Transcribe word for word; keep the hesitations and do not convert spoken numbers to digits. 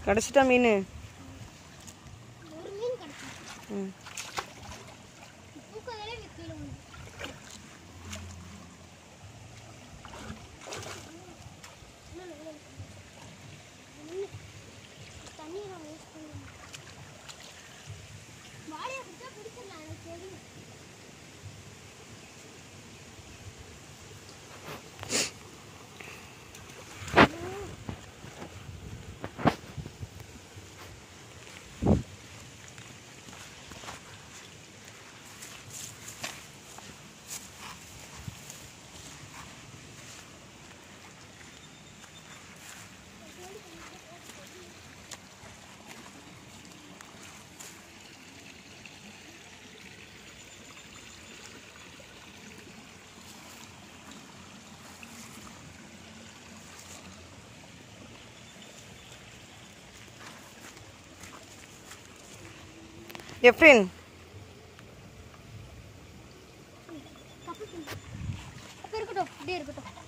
கடிச்சிட்டா மீன். ஒரு மீன் கடிச்சிட்டு. ம். தூக்கவே வெக்கில வந்து. தண்ணி நான் வேஸ்ட் பண்ணுவேன். வாழையை பிடிச்சா பிடிச்சிடலாம், எனக்கு தெரியும். எஃப்ரின் இருக்கட்டும், இப்படியே இருக்கட்டும்.